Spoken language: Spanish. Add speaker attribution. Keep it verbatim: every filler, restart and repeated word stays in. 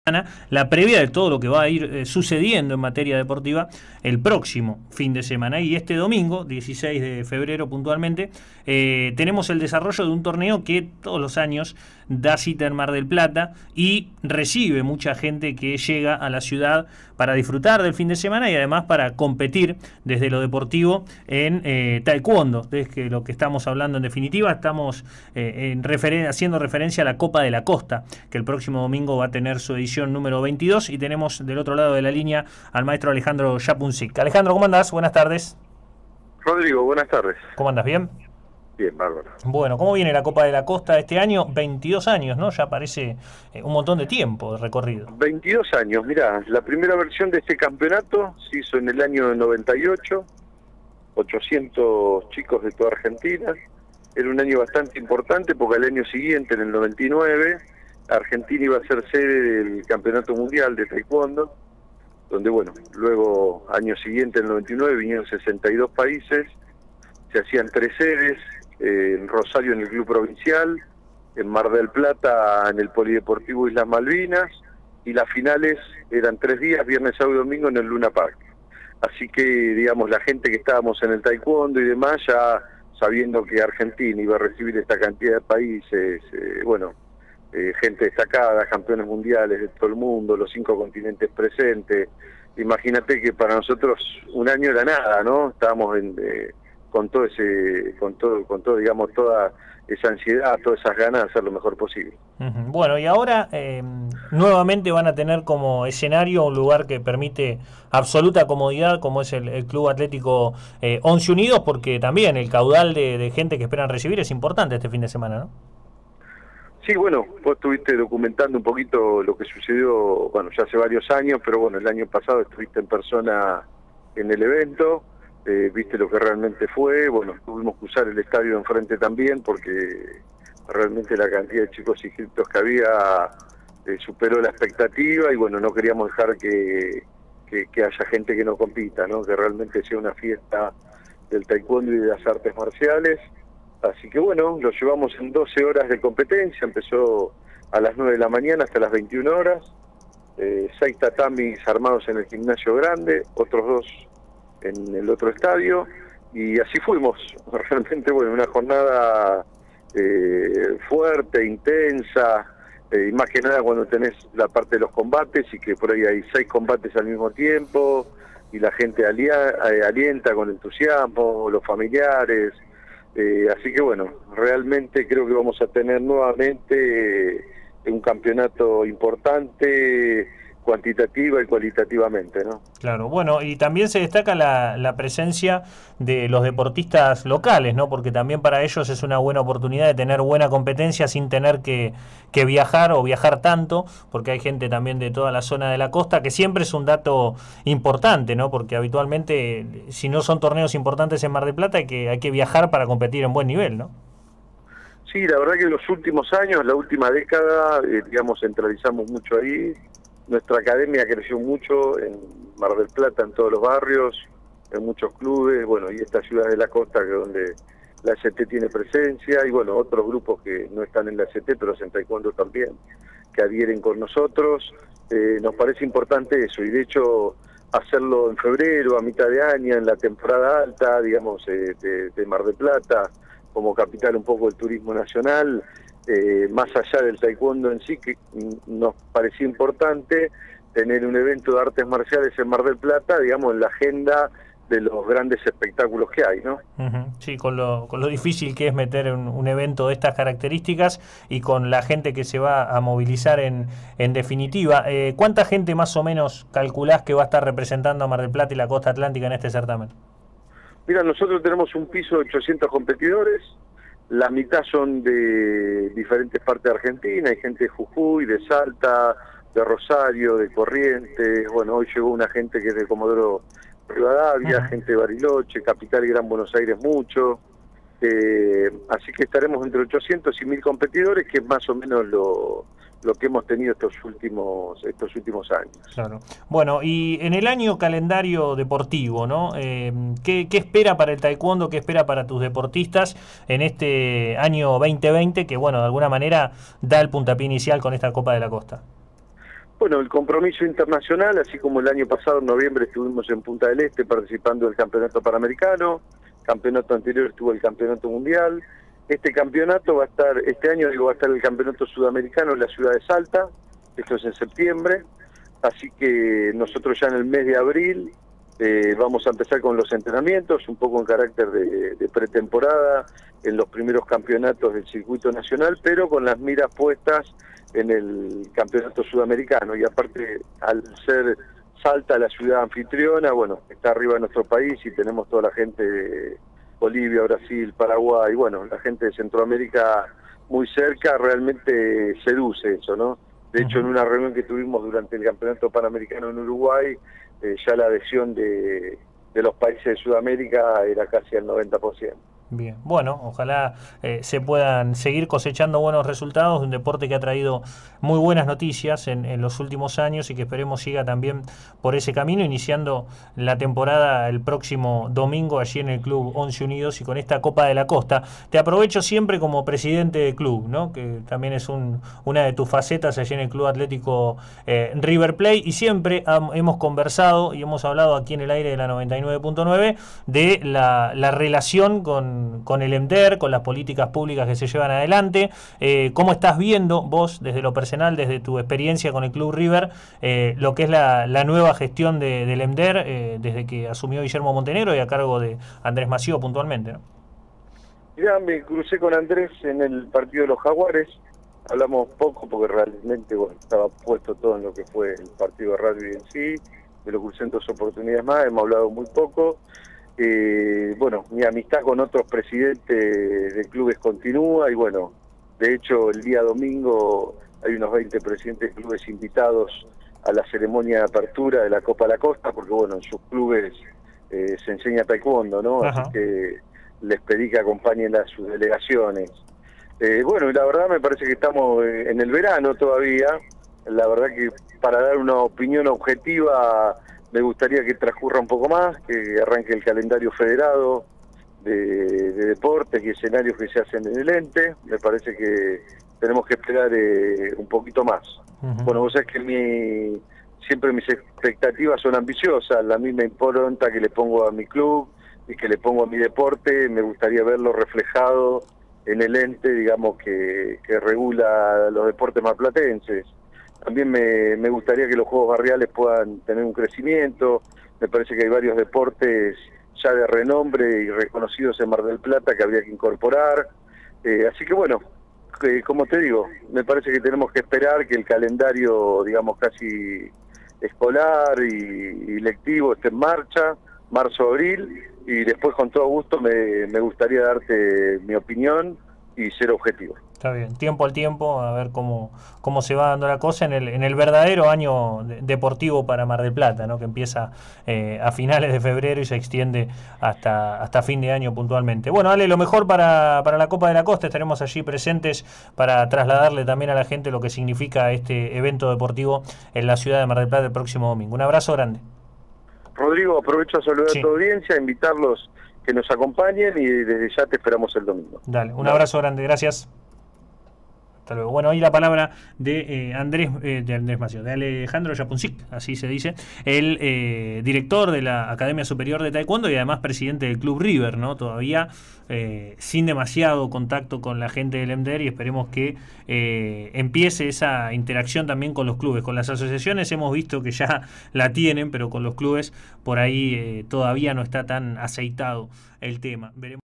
Speaker 1: la previa de todo lo que va a ir eh, sucediendo en materia deportiva el próximo fin de semana. Y este domingo, dieciséis de febrero puntualmente, eh, tenemos el desarrollo de un torneo que todos los años da cita en Mar del Plata y recibe mucha gente que llega a la ciudad para disfrutar del fin de semana y además para competir desde lo deportivo en eh, taekwondo. Es que lo que estamos hablando en definitiva, estamos eh, en referen- haciendo referencia a la Copa de la Costa, que el próximo domingo va a tener su edición número veintidós, y tenemos del otro lado de la línea al maestro Alejandro Yapunzik. Alejandro, ¿cómo andás? Buenas tardes.
Speaker 2: Rodrigo, buenas tardes.
Speaker 1: ¿Cómo andás? ¿Bien?
Speaker 2: Bien, bárbaro.
Speaker 1: Bueno, ¿cómo viene la Copa de la Costa este año? veintidós años, ¿no? Ya parece eh, un montón de tiempo de recorrido.
Speaker 2: veintidós años, mirá, la primera versión de este campeonato se hizo en el año noventa y ocho, ochocientos chicos de toda Argentina. Era un año bastante importante porque al año siguiente, en el noventa y nueve, Argentina iba a ser sede del Campeonato Mundial de Taekwondo, donde, bueno, luego, año siguiente, en el noventa y nueve, vinieron sesenta y dos países, se hacían tres sedes, eh, en Rosario en el Club Provincial, en Mar del Plata en el Polideportivo Islas Malvinas, y las finales eran tres días, viernes, sábado y domingo, en el Luna Park. Así que, digamos, la gente que estábamos en el taekwondo y demás, ya sabiendo que Argentina iba a recibir esta cantidad de países, eh, bueno, eh, gente destacada, campeones mundiales de todo el mundo, los cinco continentes presentes, imagínate que para nosotros un año era nada, ¿no? Estábamos en... Eh, con todo ese, con todo, con todo, digamos, toda esa ansiedad, todas esas ganas de hacer lo mejor posible.
Speaker 1: Uh-huh. Bueno, y ahora eh, nuevamente van a tener como escenario un lugar que permite absoluta comodidad, como es el, el Club Atlético eh, Once Unidos, porque también el caudal de, de gente que esperan recibir es importante este fin de semana, ¿no?
Speaker 2: Sí, bueno, vos estuviste documentando un poquito lo que sucedió, bueno, ya hace varios años, pero bueno, el año pasado estuviste en persona en el evento. Eh, viste lo que realmente fue. Bueno, tuvimos que usar el estadio de enfrente también porque realmente la cantidad de chicos inscritos que había eh, superó la expectativa, y bueno, no queríamos dejar que, que, que haya gente que no compita, ¿no? Que realmente sea una fiesta del taekwondo y de las artes marciales. Así que bueno, lo llevamos en doce horas de competencia, empezó a las nueve de la mañana hasta las veintiuna horas, eh, seis tatamis armados en el gimnasio grande, otros dos en el otro estadio, y así fuimos. Realmente, bueno, una jornada eh, fuerte, intensa, eh, y más que nada cuando tenés la parte de los combates, y que por ahí hay seis combates al mismo tiempo, y la gente alia, eh, alienta con entusiasmo, los familiares, eh, así que bueno, realmente creo que vamos a tener nuevamente eh, un campeonato importante, cuantitativa y cualitativamente, ¿no?
Speaker 1: Claro, bueno, y también se destaca la, la presencia de los deportistas locales, ¿no? Porque también para ellos es una buena oportunidad de tener buena competencia sin tener que, que viajar o viajar tanto, porque hay gente también de toda la zona de la costa, que siempre es un dato importante, ¿no? Porque habitualmente, si no son torneos importantes en Mar del Plata, hay que, hay que viajar para competir en buen nivel, ¿no?
Speaker 2: Sí, la verdad que en los últimos años, la última década, eh, digamos, centralizamos mucho ahí. Nuestra academia creció mucho en Mar del Plata, en todos los barrios, en muchos clubes, bueno, y esta ciudad de la costa, que es donde la A C T tiene presencia, y bueno, otros grupos que no están en la A C T, pero en taekwondo también, que adhieren con nosotros. Eh, nos parece importante eso, y de hecho hacerlo en febrero, a mitad de año, en la temporada alta, digamos, eh, de, de Mar del Plata, como capital un poco del turismo nacional, Eh, más allá del taekwondo en sí, que nos parecía importante tener un evento de artes marciales en Mar del Plata, digamos, en la agenda de los grandes espectáculos que hay, ¿no?
Speaker 1: Uh-huh. Sí, con lo, con lo difícil que es meter un, un evento de estas características y con la gente que se va a movilizar en, en definitiva. Eh, ¿Cuánta gente más o menos calculás que va a estar representando a Mar del Plata y la costa atlántica en este certamen?
Speaker 2: Mira, nosotros tenemos un piso de ochocientos competidores. La mitad son de diferentes partes de Argentina, hay gente de Jujuy, de Salta, de Rosario, de Corrientes. Bueno, hoy llegó una gente que es de Comodoro Rivadavia, uh-huh. gente de Bariloche, Capital y Gran Buenos Aires mucho. Eh, así que estaremos entre ochocientos y mil competidores, que es más o menos lo, lo que hemos tenido estos últimos estos últimos años.
Speaker 1: Claro. Bueno, y en el año calendario deportivo, ¿no? Eh, ¿qué, ¿Qué espera para el taekwondo, qué espera para tus deportistas en este año veinte veinte, que, bueno, de alguna manera da el puntapié inicial con esta Copa de la Costa?
Speaker 2: Bueno, el compromiso internacional, así como el año pasado, en noviembre, estuvimos en Punta del Este participando del Campeonato Panamericano, campeonato anterior estuvo el Campeonato Mundial. Este campeonato va a estar, este año digo, va a estar el Campeonato Sudamericano en la ciudad de Salta, esto es en septiembre, así que nosotros ya en el mes de abril eh, vamos a empezar con los entrenamientos, un poco en carácter de, de pretemporada, en los primeros campeonatos del circuito nacional, pero con las miras puestas en el Campeonato Sudamericano, y aparte, al ser Salta la ciudad anfitriona, bueno, está arriba de nuestro país y tenemos toda la gente de Bolivia, Brasil, Paraguay, bueno, la gente de Centroamérica muy cerca, realmente seduce eso, ¿no? De hecho, en una reunión que tuvimos durante el Campeonato Panamericano en Uruguay, eh, ya la adhesión de, de los países de Sudamérica era casi al noventa por ciento.
Speaker 1: Bien, bueno, ojalá eh, se puedan seguir cosechando buenos resultados de un deporte que ha traído muy buenas noticias en, en los últimos años y que esperemos siga también por ese camino, iniciando la temporada el próximo domingo allí en el Club Once Unidos y con esta Copa de la Costa. Te aprovecho siempre como presidente del club, ¿no? Que también es un, una de tus facetas allí en el Club Atlético eh, River Plate, y siempre ham, hemos conversado y hemos hablado aquí en el aire de la noventa y nueve punto nueve de la, la relación con con el EMDER, con las políticas públicas que se llevan adelante. Eh, ¿Cómo estás viendo vos, desde lo personal, desde tu experiencia con el Club River, eh, lo que es la, la nueva gestión de, del EMDER eh, desde que asumió Guillermo Montenegro y a cargo de Andrés Mació puntualmente, ¿no?
Speaker 2: Ya me crucé con Andrés en el partido de los Jaguares, hablamos poco porque realmente bueno, estaba puesto todo en lo que fue el partido de rugby en sí, me lo crucé en dos oportunidades más, hemos hablado muy poco. Eh, bueno, mi amistad con otros presidentes de clubes continúa y bueno, de hecho el día domingo hay unos veinte presidentes de clubes invitados a la ceremonia de apertura de la Copa de la Costa, porque bueno, en sus clubes eh, se enseña taekwondo, ¿no? Ajá. Así que les pedí que acompañen a sus delegaciones. Eh, bueno, y la verdad me parece que estamos en el verano todavía, la verdad que para dar una opinión objetiva me gustaría que transcurra un poco más, que arranque el calendario federado de, de deportes y escenarios que se hacen en el ente. Me parece que tenemos que esperar eh, un poquito más. Uh-huh. Bueno, vos sabés que mi, siempre mis expectativas son ambiciosas, la misma impronta que le pongo a mi club y que le pongo a mi deporte, me gustaría verlo reflejado en el ente, digamos, que, que regula los deportes marplatenses. También me, me gustaría que los juegos barriales puedan tener un crecimiento. Me parece que hay varios deportes ya de renombre y reconocidos en Mar del Plata que habría que incorporar. Eh, así que bueno, que, como te digo, me parece que tenemos que esperar que el calendario, digamos, casi escolar y, y lectivo esté en marcha, marzo-abril, y después con todo gusto me, me gustaría darte mi opinión y ser objetivo.
Speaker 1: Está bien, tiempo al tiempo, a ver cómo, cómo se va dando la cosa en el, en el verdadero año de, deportivo para Mar del Plata, ¿no? Que empieza eh, a finales de febrero y se extiende hasta, hasta fin de año puntualmente. Bueno, Ale, lo mejor para, para la Copa de la Costa, estaremos allí presentes para trasladarle también a la gente lo que significa este evento deportivo en la ciudad de Mar del Plata el próximo domingo. Un abrazo grande.
Speaker 2: Rodrigo, aprovecho a saludar sí. a tu audiencia, a invitarlos que nos acompañen y desde ya te esperamos el domingo.
Speaker 1: Dale, un Dale. abrazo grande, gracias. Hasta luego. Bueno, ahí la palabra de eh, Andrés eh, de Andrés Mació, de Alejandro Yapunsic, así se dice, el eh, director de la Academia Superior de Taekwondo y además presidente del Club River, ¿no? Todavía eh, sin demasiado contacto con la gente del EMDER, y esperemos que eh, empiece esa interacción también con los clubes. Con las asociaciones hemos visto que ya la tienen, pero con los clubes por ahí eh, todavía no está tan aceitado el tema. Veremos.